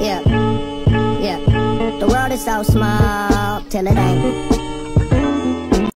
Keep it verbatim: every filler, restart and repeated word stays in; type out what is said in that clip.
Yeah, yeah. The world is so small till it ain't.